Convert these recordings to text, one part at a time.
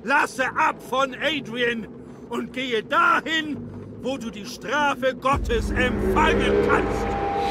lasse ab von Adrian und gehe dahin, wo du die Strafe Gottes empfangen kannst.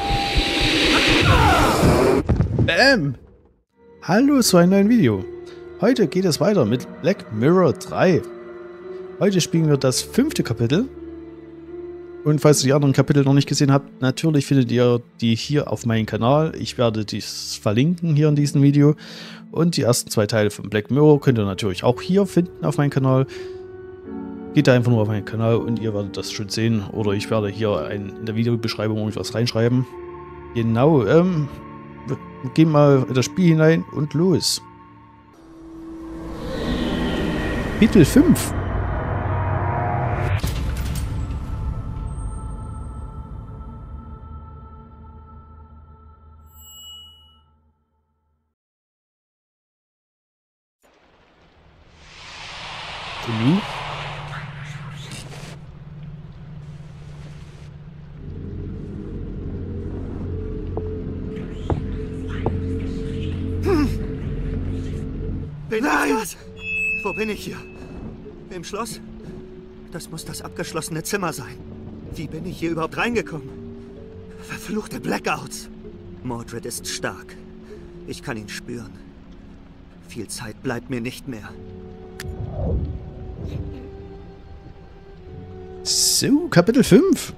Bam! Hallo zu einem neuen Video. Heute geht es weiter mit Black Mirror 3. Heute spielen wir das 5. Kapitel. Und falls ihr die anderen Kapitel noch nicht gesehen habt, natürlich findet ihr die hier auf meinem Kanal. Ich werde dies verlinken hier in diesem Video. Und die ersten 2 Teile von Black Mirror könnt ihr natürlich auch hier finden auf meinem Kanal. Geht da einfach nur auf meinen Kanal und ihr werdet das schon sehen. Oder ich werde hier in der Videobeschreibung irgendwas reinschreiben. Genau, wir gehen mal in das Spiel hinein und los. Kapitel 5. Nein! Wo bin ich hier? Im Schloss? Das muss das abgeschlossene Zimmer sein. Wie bin ich hier überhaupt reingekommen? Verfluchte Blackouts! Mordred ist stark. Ich kann ihn spüren. Viel Zeit bleibt mir nicht mehr. So, Kapitel 5.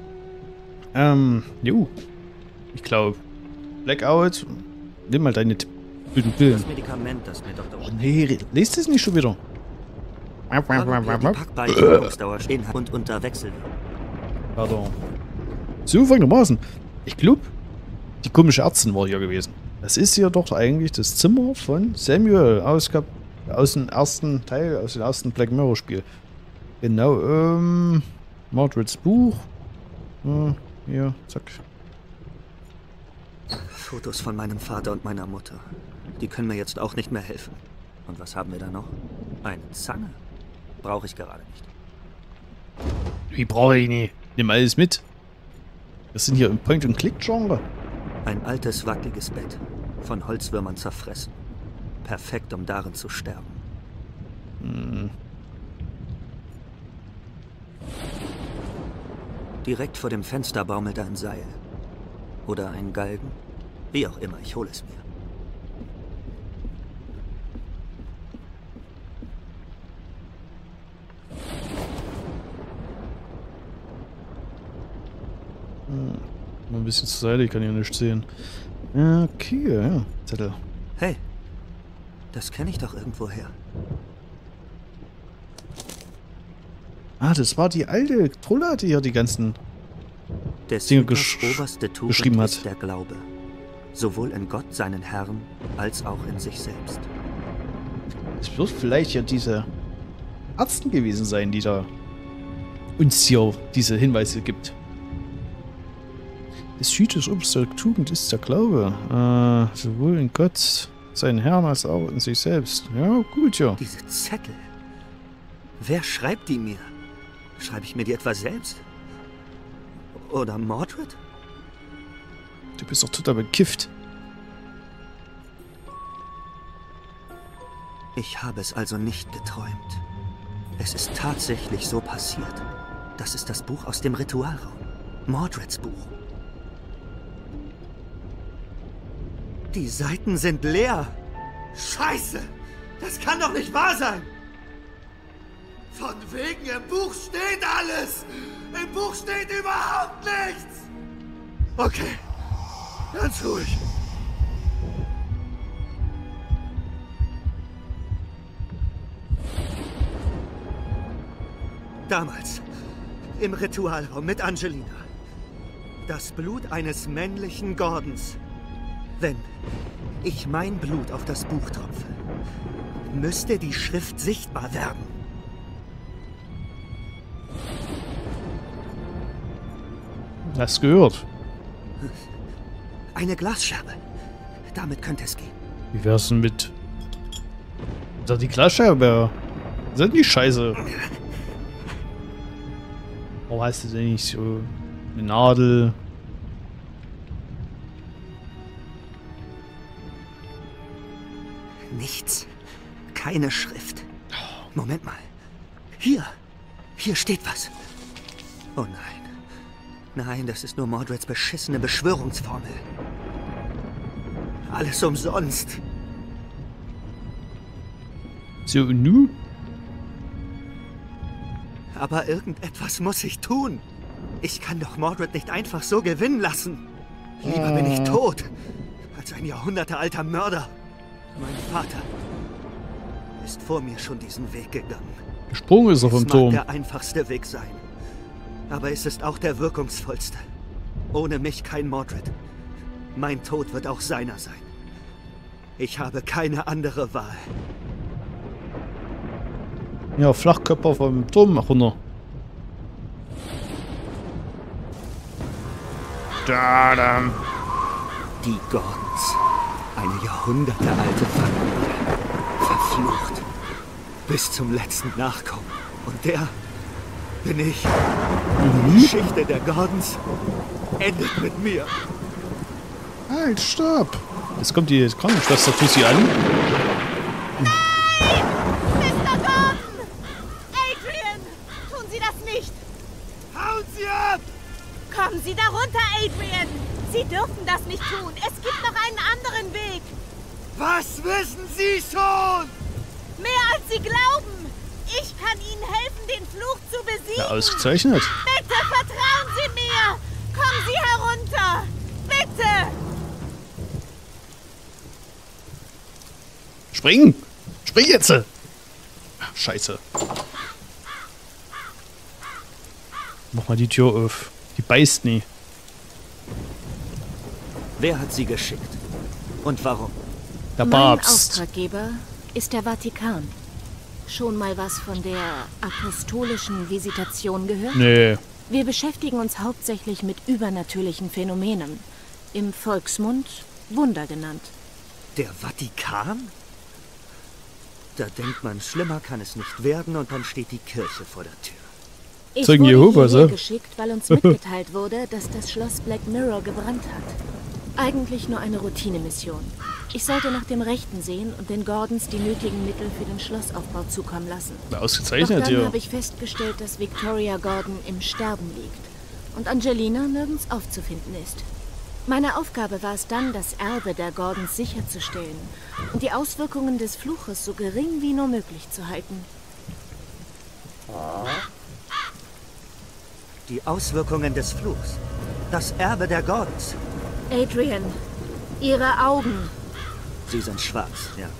Ich glaube, Blackout. Nimm mal deine Pillen. Das Medikament, das mir Dr. Oh nee, lest es nicht schon wieder. Die Packbeilegungsdauer stehen und unter Wechsel. Pardon. So, folgendermaßen. Ich glaube, die komische Ärztin war hier gewesen. Das ist hier doch eigentlich das Zimmer von Samuel aus dem ersten Teil, aus dem ersten Black Mirror Spiel. Genau, Mordreds Buch. Hier, zack. Fotos von meinem Vater und meiner Mutter. Die können mir jetzt auch nicht mehr helfen. Und was haben wir da noch? Eine Zange? Brauche ich gerade nicht. Wie brauche ich nicht? Nimm alles mit. Wir sind hier im Point-and-Click-Genre. Ein altes, wackeliges Bett. Von Holzwürmern zerfressen. Perfekt, um darin zu sterben. Direkt vor dem Fenster baumelt ein Seil. Oder ein Galgen. Wie auch immer, ich hole es mir. Mal ein bisschen zur Seite, ich kann hier nichts sehen. Okay, ja. Zettel. Hey, das kenne ich doch irgendwoher. Ah, das war die alte Trulla, die hier die ganzen Des Dinge oberste Tugend geschrieben hat. ist der Glaube. Sowohl in Gott, seinen Herrn, als auch in sich selbst. Es wird vielleicht ja diese Ärzte gewesen sein, die da uns hier diese Hinweise gibt. Das Hütes oberste Tugend ist der Glaube. Sowohl in Gott, seinen Herrn, als auch in sich selbst. Ja, gut, ja. Diese Zettel. Wer schreibt die mir? Schreibe ich mir die etwa selbst? Oder Mordred? Du bist doch total bekifft. Ich habe es also nicht geträumt. Es ist tatsächlich so passiert. Das ist das Buch aus dem Ritualraum. Mordreds Buch. Die Seiten sind leer. Scheiße! Das kann doch nicht wahr sein! Von wegen, im Buch steht alles! Im Buch steht überhaupt nichts! Okay, ganz ruhig. Damals, im Ritualraum mit Angelina. Das Blut eines männlichen Gordons. Wenn ich mein Blut auf das Buch tropfe, müsste die Schrift sichtbar werden. Hast gehört? Eine Glasscherbe. Damit könnte es gehen. Wie wär's denn mit... Da die Glasscherbe? Sind die Scheiße? Warum heißt das denn nicht so? Eine Nadel? Nichts. Keine Schrift. Moment mal. Hier steht was. Oh nein. Nein, das ist nur Mordreds beschissene Beschwörungsformel. Alles umsonst. So, und nu? Aber irgendetwas muss ich tun. Ich kann doch Mordred nicht einfach so gewinnen lassen. Lieber bin ich tot, als ein jahrhundertealter Mörder. Mein Vater ist vor mir schon diesen Weg gegangen. Sprung ist er vom Es mag Turm. der einfachste Weg sein. Aber es ist auch der wirkungsvollste. Ohne mich kein Mordred. Mein Tod wird auch seiner sein. Ich habe keine andere Wahl. Ja, Flachkörper vom Turm runter. Da, da. Die Gordons. Eine jahrhundertealte Familie. Verflucht. Bis zum letzten Nachkommen. Und der bin ich. Die Geschichte der Gordons endet mit mir. Halt, stopp! Jetzt kommt die Krankenschwester, tut sie an. Mr. Gordon! Adrian! Tun Sie das nicht! Hauen Sie ab! Kommen Sie da runter, Adrian! Sie dürfen das nicht tun! Es gibt noch einen anderen Weg! Was wissen Sie schon? Mehr als Sie glauben! Ich kann Ihnen helfen, den Fluch zu besiegen! Ja, ausgezeichnet. Bitte vertrauen Sie mir! Kommen Sie herunter! Bitte! Spring! Spring jetzt! Ach, Scheiße. Mach mal die Tür auf. Die beißt nie. Wer hat sie geschickt? Und warum? Der Mein Papst. Auftraggeber ist der Vatikan. Schon mal was von der apostolischen Visitation gehört? Nee. Wir beschäftigen uns hauptsächlich mit übernatürlichen Phänomenen. Im Volksmund Wunder genannt. Der Vatikan? Da denkt man, schlimmer kann es nicht werden und dann steht die Kirche vor der Tür. Ich Zeugen wurde Jehovas, hierher ja? geschickt, weil uns mitgeteilt wurde, dass das Schloss Black Mirror gebrannt hat. Eigentlich nur eine Routinemission. Ich sollte nach dem Rechten sehen und den Gordons die nötigen Mittel für den Schlossaufbau zukommen lassen. Doch Ausgezeichnet, dann ja. habe ich festgestellt, dass Victoria Gordon im Sterben liegt und Angelina nirgends aufzufinden ist. Meine Aufgabe war es dann, das Erbe der Gordons sicherzustellen und die Auswirkungen des Fluches so gering wie nur möglich zu halten. Die Auswirkungen des Fluchs. Das Erbe der Gordons. Adrian, Ihre Augen. Sie sind schwarz, ja.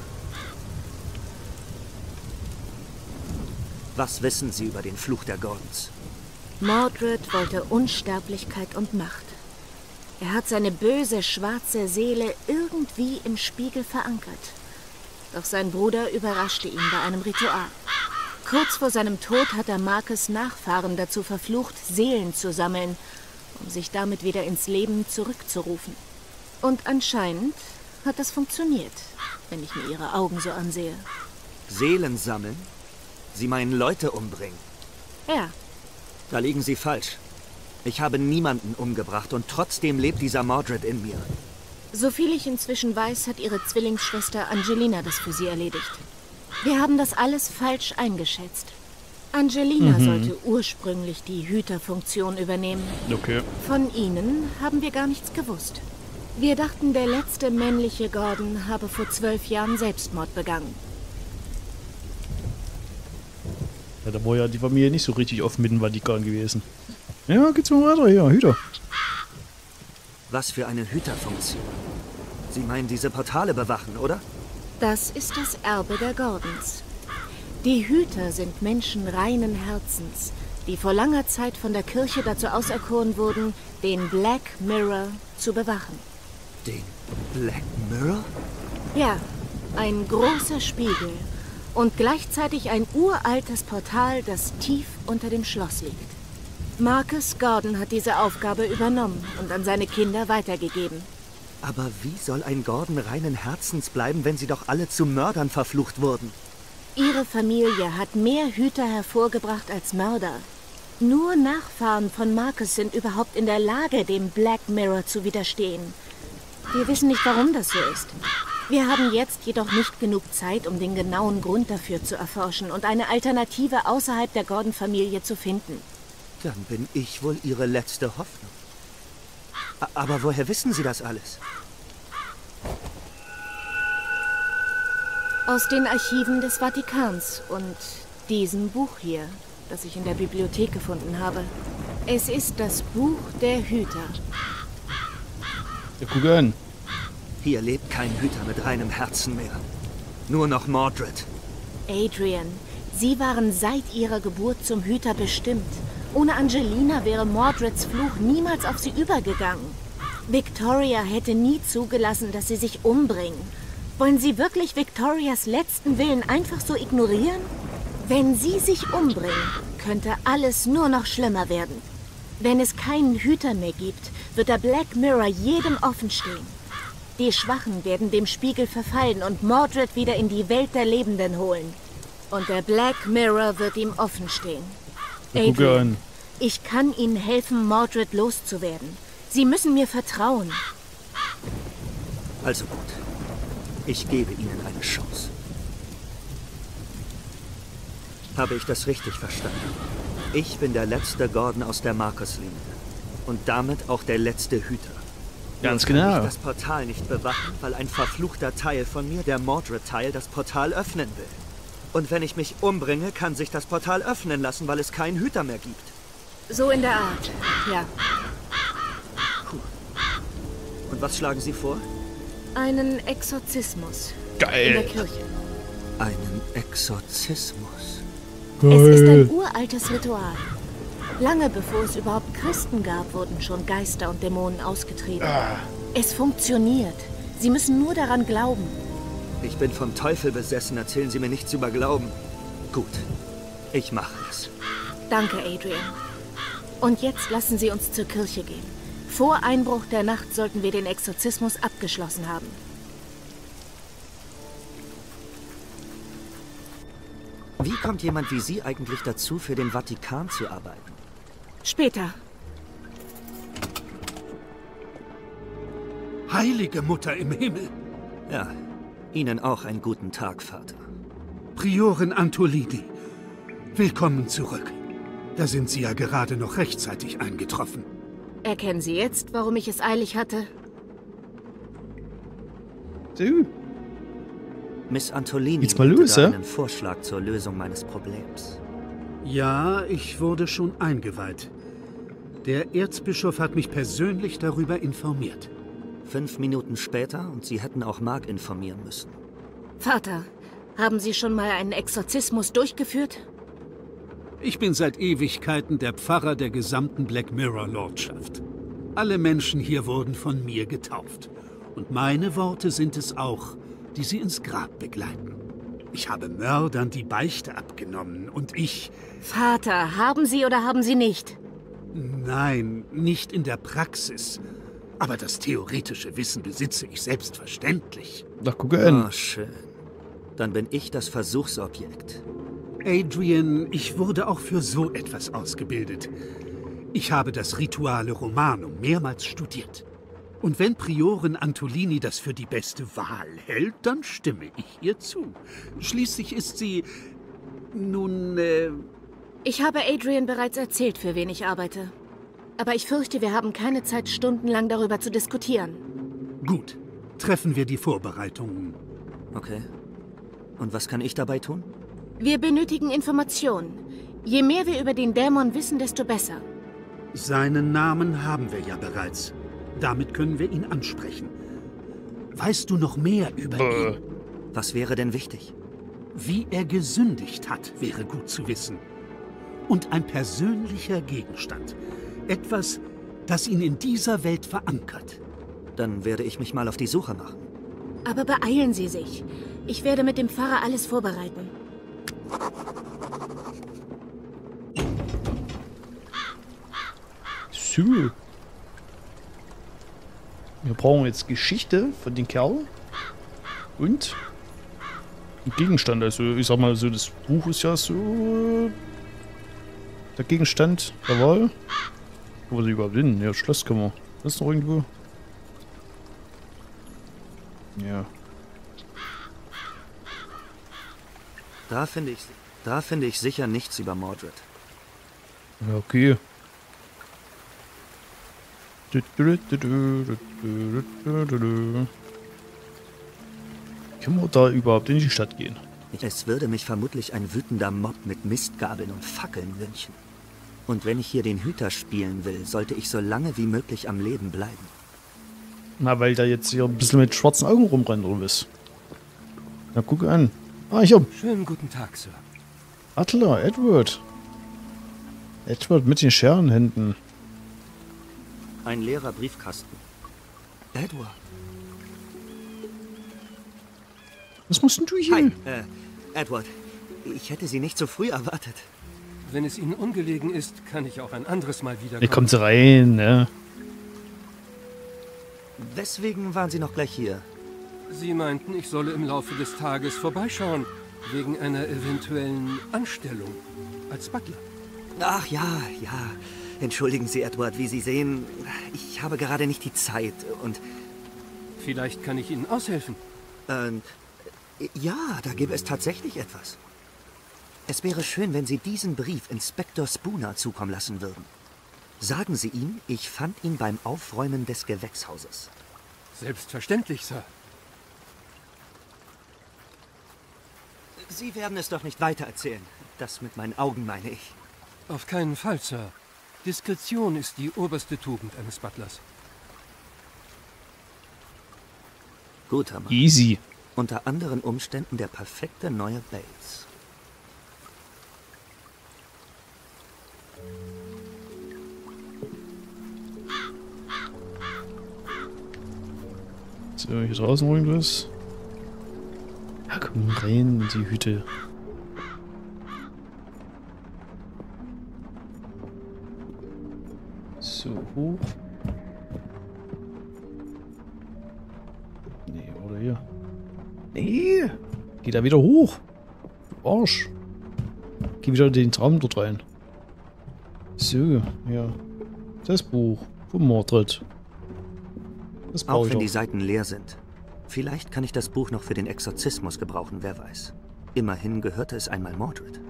Was wissen Sie über den Fluch der Gordons? Mordred wollte Unsterblichkeit und Macht. Er hat seine böse, schwarze Seele irgendwie im Spiegel verankert. Doch sein Bruder überraschte ihn bei einem Ritual. Kurz vor seinem Tod hat er Marcus' Nachfahren dazu verflucht, Seelen zu sammeln, um sich damit wieder ins Leben zurückzurufen. Und anscheinend hat das funktioniert, wenn ich mir ihre Augen so ansehe. Seelen sammeln? Sie meinen Leute umbringen? Ja, Da liegen Sie falsch. Ich habe niemanden umgebracht und trotzdem lebt dieser Mordred in mir. soviel ich inzwischen weiß, hat ihre Zwillingsschwester Angelina das für sie erledigt. Wir haben das alles falsch eingeschätzt. Angelina sollte ursprünglich die Hüterfunktion übernehmen. Okay. Von ihnen haben wir gar nichts gewusst. Wir dachten, der letzte männliche Gordon habe vor 12 Jahren Selbstmord begangen. Ja, da war ja die Familie nicht so richtig offen mit dem Vatikan gewesen. Ja, geht's mal weiter hier, Hüter. Was für eine Hüterfunktion. Sie meinen diese Portale bewachen, oder? Das ist das Erbe der Gordons. Die Hüter sind Menschen reinen Herzens, die vor langer Zeit von der Kirche dazu auserkoren wurden, den Black Mirror zu bewachen. Den Black Mirror? Ja, ein großer Spiegel und gleichzeitig ein uraltes Portal, das tief unter dem Schloss liegt. Marcus Gordon hat diese Aufgabe übernommen und an seine Kinder weitergegeben. Aber wie soll ein Gordon reinen Herzens bleiben, wenn sie doch alle zu Mördern verflucht wurden? Ihre Familie hat mehr Hüter hervorgebracht als Mörder. Nur Nachfahren von Marcus sind überhaupt in der Lage, dem Black Mirror zu widerstehen. Wir wissen nicht, warum das so ist. Wir haben jetzt jedoch nicht genug Zeit, um den genauen Grund dafür zu erforschen und eine Alternative außerhalb der Gordon-Familie zu finden. Dann bin ich wohl Ihre letzte Hoffnung. Aber woher wissen Sie das alles? Aus den Archiven des Vatikans und diesem Buch hier, das ich in der Bibliothek gefunden habe. Es ist das Buch der Hüter. Ja, guck an. Hier lebt kein Hüter mit reinem Herzen mehr. Nur noch Mordred. Adrian, Sie waren seit Ihrer Geburt zum Hüter bestimmt. Ohne Angelina wäre Mordreds Fluch niemals auf Sie übergegangen. Victoria hätte nie zugelassen, dass Sie sich umbringen. Wollen Sie wirklich Victorias letzten Willen einfach so ignorieren? Wenn Sie sich umbringen, könnte alles nur noch schlimmer werden. Wenn es keinen Hüter mehr gibt, wird der Black Mirror jedem offen stehen. Die Schwachen werden dem Spiegel verfallen und Mordred wieder in die Welt der Lebenden holen. Und der Black Mirror wird ihm offen stehen. Adrian, ich kann Ihnen helfen, Mordred loszuwerden. Sie müssen mir vertrauen. Also gut. Ich gebe Ihnen eine Chance. Habe ich das richtig verstanden? Ich bin der letzte Gordon aus der Marcus-Linie. Und damit auch der letzte Hüter. Ganz Nur kann genau. ich das Portal nicht bewachen, weil ein verfluchter Teil von mir, der Mordred-Teil, das Portal öffnen will. Und wenn ich mich umbringe, kann sich das Portal öffnen lassen, weil es keinen Hüter mehr gibt. So in der Art, ja. Und was schlagen Sie vor? Einen Exorzismus. In der Geil. Kirche. Einen Exorzismus. Es ist ein uraltes Ritual. Lange bevor es überhaupt Christen gab, wurden schon Geister und Dämonen ausgetrieben. Es funktioniert. Sie müssen nur daran glauben. Ich bin vom Teufel besessen, erzählen Sie mir nichts über Glauben. Gut, ich mache es. Danke, Adrian. Und jetzt lassen Sie uns zur Kirche gehen. Vor Einbruch der Nacht sollten wir den Exorzismus abgeschlossen haben. Wie kommt jemand wie Sie eigentlich dazu, für den Vatikan zu arbeiten? Später. Heilige Mutter im Himmel! Ja, Ihnen auch einen guten Tag, Vater. Priorin Antolini, willkommen zurück. Da sind Sie ja gerade noch rechtzeitig eingetroffen. Erkennen Sie jetzt, warum ich es eilig hatte? Du. Miss Antolini Jetzt mal hatte los, da ja? einen Vorschlag zur Lösung meines Problems. Ja, ich wurde schon eingeweiht. Der Erzbischof hat mich persönlich darüber informiert. 5 Minuten später und Sie hätten auch Mark informieren müssen. Vater, haben Sie schon mal einen Exorzismus durchgeführt? Ich bin seit Ewigkeiten der Pfarrer der gesamten Black Mirror Lordschaft. Alle Menschen hier wurden von mir getauft. Und meine Worte sind es auch, die sie ins Grab begleiten. Ich habe Mördern die Beichte abgenommen und ich... Vater, haben Sie oder haben Sie nicht? Nein, nicht in der Praxis. Aber das theoretische Wissen besitze ich selbstverständlich. Ach, guck an. Ah, schön. Dann bin ich das Versuchsobjekt. Adrian, ich wurde auch für so etwas ausgebildet. Ich habe das Rituale Romanum mehrmals studiert. Und wenn Priorin Antolini das für die beste Wahl hält, dann stimme ich ihr zu. Schließlich ist sie... nun, Ich habe Adrian bereits erzählt, für wen ich arbeite. Aber ich fürchte, wir haben keine Zeit, stundenlang darüber zu diskutieren. gut. Treffen wir die Vorbereitungen. Okay. Und was kann ich dabei tun? Wir benötigen Informationen. Je mehr wir über den Dämon wissen, desto besser. Seinen Namen haben wir ja bereits. Damit können wir ihn ansprechen. Weißt du noch mehr über ihn? Was wäre denn wichtig? Wie er gesündigt hat, wäre gut zu wissen. Und ein persönlicher Gegenstand. Etwas, das ihn in dieser Welt verankert. Dann werde ich mich mal auf die Suche machen. Aber beeilen Sie sich. Ich werde mit dem Pfarrer alles vorbereiten. So. Wir brauchen jetzt Geschichte von den Kerl. Und ein Gegenstand. Also ich sag mal so, das Buch ist ja so der Gegenstand der Wahl. Wo sie überhaupt hin? Ja, Schlosskammer. Das ist noch irgendwo. Ja. Da finde ich sicher nichts über Mordred. Ja, okay. Können wir da überhaupt in die Stadt gehen? Es würde mich vermutlich ein wütender Mob mit Mistgabeln und Fackeln lynchen. Und wenn ich hier den Hüter spielen will, sollte ich so lange wie möglich am Leben bleiben. Na, weil da jetzt hier ein bisschen mit schwarzen Augen rumrennt, oder was? Na, guck an. Ah, hier. Schönen guten Tag, Sir. Butler, Edward. Edward mit den Scherenhänden. Ein leerer Briefkasten. Edward. Was musst denn du hier? Hi, Edward. Ich hätte Sie nicht so früh erwartet. Wenn es Ihnen ungelegen ist, kann ich auch ein anderes Mal wiederkommen. Hier kommt sie rein, ne? Weswegen waren Sie noch gleich hier? Sie meinten, ich solle im Laufe des Tages vorbeischauen, wegen einer eventuellen Anstellung als Butler. Ach ja, ja. Entschuldigen Sie, Edward, wie Sie sehen, ich habe gerade nicht die Zeit und... Vielleicht kann ich Ihnen aushelfen. Ja, da gäbe es tatsächlich etwas. Es wäre schön, wenn Sie diesen Brief Inspektor Spooner zukommen lassen würden. Sagen Sie ihm, ich fand ihn beim Aufräumen des Gewächshauses. Selbstverständlich, Sir. Sie werden es doch nicht weitererzählen. Das mit meinen Augen meine ich. Auf keinen Fall, Sir. Diskretion ist die oberste Tugend eines Butlers. Guter Mann. Easy. Unter anderen Umständen der perfekte neue Bates. So, hier draußen irgendwas. Ja, komm rein in die Hütte. So, hoch. Nee, oder hier. Nee! Geh da wieder hoch! Du Arsch! Geh wieder in den Traum dort rein. So, ja. Das Buch vom Mordred. Das brauche Auch ich wenn die doch. Seiten leer sind. Vielleicht kann ich das Buch noch für den Exorzismus gebrauchen, wer weiß. Immerhin gehörte es einmal Mordred.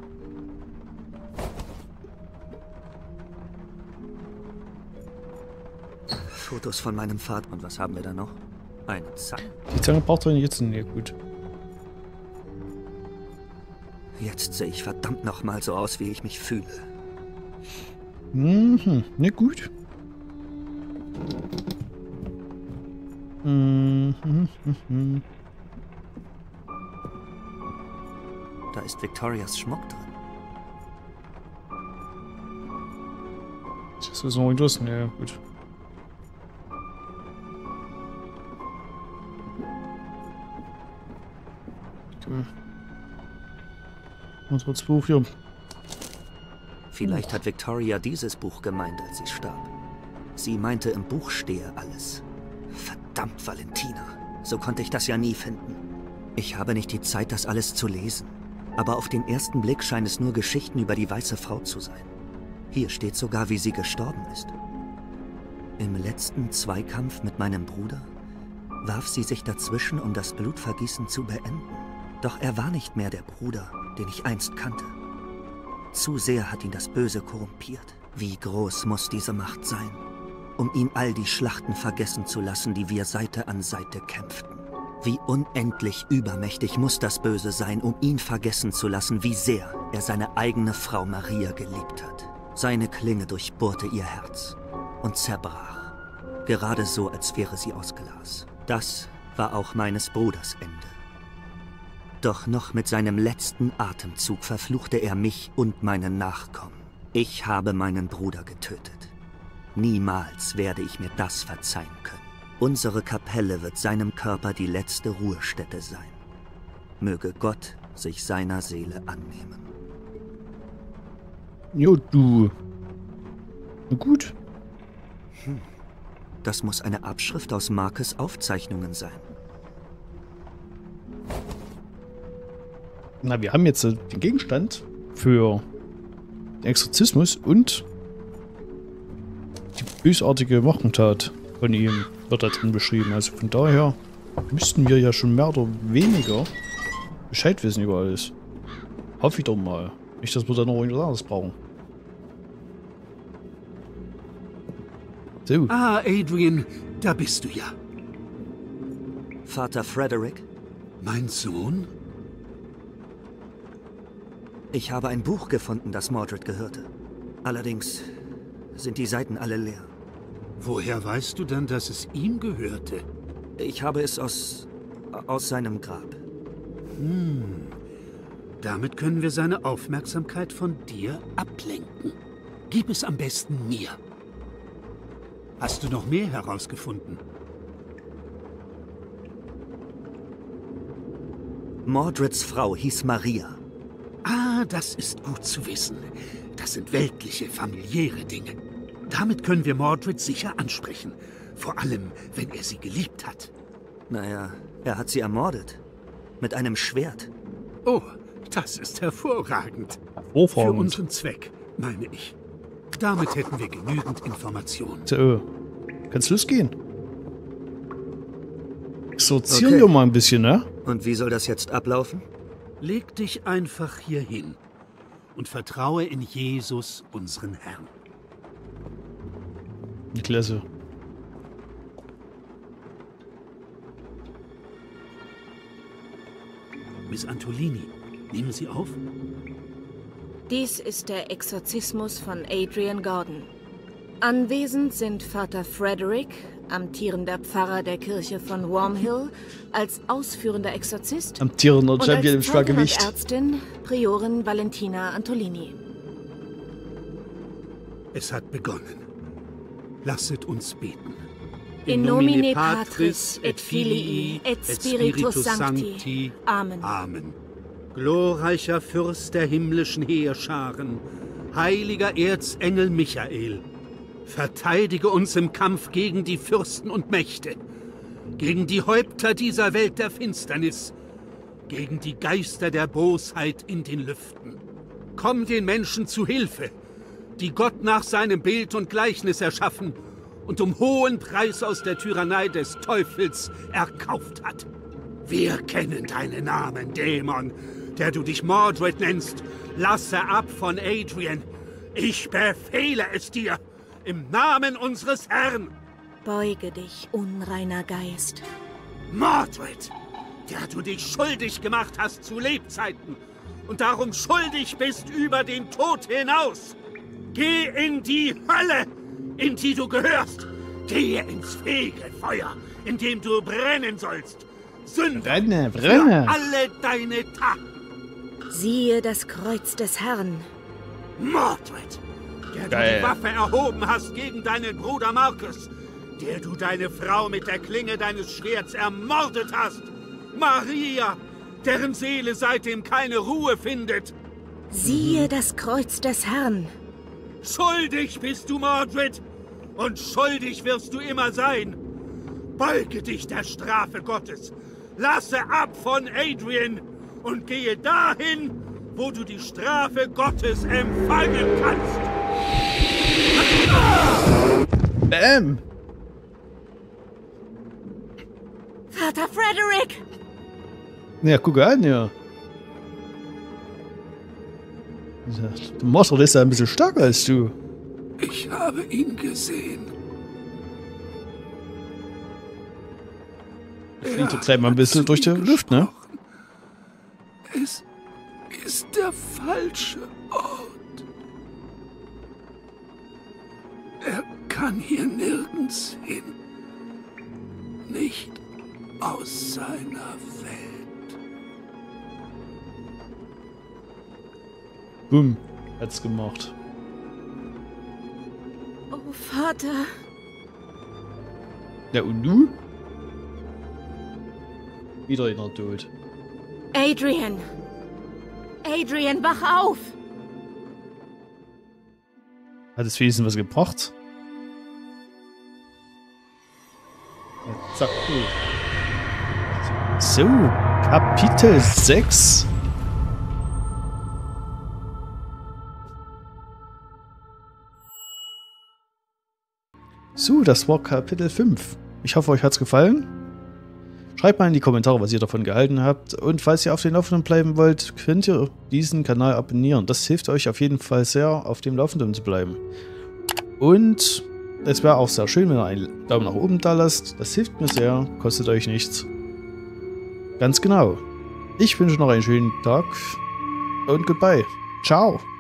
Fotos von meinem Vater. Und was haben wir da noch? Eine Zange. Die Zange braucht er jetzt nicht. Ja, gut. Jetzt sehe ich verdammt nochmal so aus, wie ich mich fühle. Mhm, ne gut. Mhm. Da ist Victorias Schmuck drin. Das ist noch irgendwas. Ja, gut. Okay. Unser Buch hier. Vielleicht hat Victoria dieses Buch gemeint, als sie starb. Sie meinte, im Buch stehe alles. Verdammt, Valentina. So konnte ich das ja nie finden. Ich habe nicht die Zeit, das alles zu lesen. Aber auf den ersten Blick scheinen es nur Geschichten über die weiße Frau zu sein. Hier steht sogar, wie sie gestorben ist. Im letzten Zweikampf mit meinem Bruder warf sie sich dazwischen, um das Blutvergießen zu beenden. Doch er war nicht mehr der Bruder, den ich einst kannte. Zu sehr hat ihn das Böse korrumpiert. Wie groß muss diese Macht sein, um ihn all die Schlachten vergessen zu lassen, die wir Seite an Seite kämpften? Wie unendlich übermächtig muss das Böse sein, um ihn vergessen zu lassen, wie sehr er seine eigene Frau Maria geliebt hat. Seine Klinge durchbohrte ihr Herz und zerbrach, gerade so, als wäre sie aus Glas. Das war auch meines Bruders Ende. Doch noch mit seinem letzten Atemzug verfluchte er mich und meinen Nachkommen. Ich habe meinen Bruder getötet. Niemals werde ich mir das verzeihen können. Unsere Kapelle wird seinem Körper die letzte Ruhestätte sein. Möge Gott sich seiner Seele annehmen. Jo, du. Na gut. Das muss eine Abschrift aus Markes Aufzeichnungen sein. Na, wir haben jetzt den Gegenstand für den Exorzismus und die bösartige Machentat von ihm wird da drin beschrieben. Also von daher müssten wir ja schon mehr oder weniger Bescheid wissen über alles. Hoffe ich doch mal. Nicht, dass wir da noch irgendwas anderes brauchen. So. Ah, Adrian, da bist du ja. Vater Frederick, Mein Sohn? ich habe ein Buch gefunden, das Mordred gehörte. Allerdings sind die Seiten alle leer. Woher weißt du dann, dass es ihm gehörte? Ich habe es aus seinem Grab. Damit können wir seine Aufmerksamkeit von dir ablenken. Gib es am besten mir. Hast du noch mehr herausgefunden? Mordreds Frau hieß Maria. Ah, das ist gut zu wissen. Das sind weltliche, familiäre Dinge. Damit können wir Mordred sicher ansprechen. Vor allem, wenn er sie geliebt hat. Naja, er hat sie ermordet. Mit einem Schwert. Oh, das ist hervorragend. Für Hervorragend. unseren Zweck, meine ich. Damit hätten wir genügend Informationen. So, kannst losgehen? Exorzieren Okay. wir mal ein bisschen, ne? Und wie soll das jetzt ablaufen? Leg dich einfach hier hin und vertraue in Jesus, unseren Herrn. Klasse. Miss Antolini, nehmen Sie auf? Dies ist der Exorzismus von Adrian Gordon. Anwesend sind Vater Frederick, amtierender Pfarrer der Kirche von Wormhill, als ausführender Exorzist Amtierender und Champion im als Zeugin und Schwergewicht. Ärztin Priorin Valentina Antolini. Es hat begonnen. Lasset uns beten. In nomine Patris et Filii et Spiritus Sancti. Amen. Amen. Glorreicher Fürst der himmlischen Heerscharen, heiliger Erzengel Michael, verteidige uns im Kampf gegen die Fürsten und Mächte, gegen die Häupter dieser Welt der Finsternis, gegen die Geister der Bosheit in den Lüften. Komm den Menschen zu Hilfe, die Gott nach seinem Bild und Gleichnis erschaffen und um hohen Preis aus der Tyrannei des Teufels erkauft hat. Wir kennen deinen Namen, Dämon, der du dich Mordred nennst. Lasse ab von Adrian. Ich befehle es dir, im Namen unseres Herrn. Beuge dich, unreiner Geist. Mordred, der du dich schuldig gemacht hast zu Lebzeiten und darum schuldig bist über den Tod hinaus. Geh in die Hölle, in die du gehörst. Gehe ins Fegefeuer, in dem du brennen sollst. Sünde Brenne, für brenne. alle deine Taten. Siehe das Kreuz des Herrn. Mordred, der Geil. du die Waffe erhoben hast gegen deinen Bruder Marcus, der du deine Frau mit der Klinge deines Schwerts ermordet hast. Maria, deren Seele seitdem keine Ruhe findet. Siehe das Kreuz des Herrn. Schuldig bist du, Mordred, und schuldig wirst du immer sein. Beuge dich der Strafe Gottes, lasse ab von Adrian und gehe dahin, wo du die Strafe Gottes empfangen kannst. Bam! Vater Frederick! Ja, guck an, ja. Der Mordred ist ja ein bisschen stärker als du. Ich habe ihn gesehen. Fliegt doch gleich mal ein bisschen durch die Luft, ne? Es ist der falsche Ort. Er kann hier nirgends hin. Nicht aus seiner Welt. Bumm. Hat's gemacht. Oh, Vater. Ja, und du? Wieder in der Tod. Adrian! Adrian, wach auf! Hat es wenigstens was gebracht? Ja, zack, gut. So, Kapitel 6. So, das war Kapitel 5. Ich hoffe, euch hat's gefallen. Schreibt mal in die Kommentare, was ihr davon gehalten habt. Und falls ihr auf dem Laufenden bleiben wollt, könnt ihr diesen Kanal abonnieren. Das hilft euch auf jeden Fall sehr, auf dem Laufenden zu bleiben. Und es wäre auch sehr schön, wenn ihr einen Daumen nach oben da lasst. Das hilft mir sehr, kostet euch nichts. Ganz genau. Ich wünsche noch einen schönen Tag und goodbye. Ciao.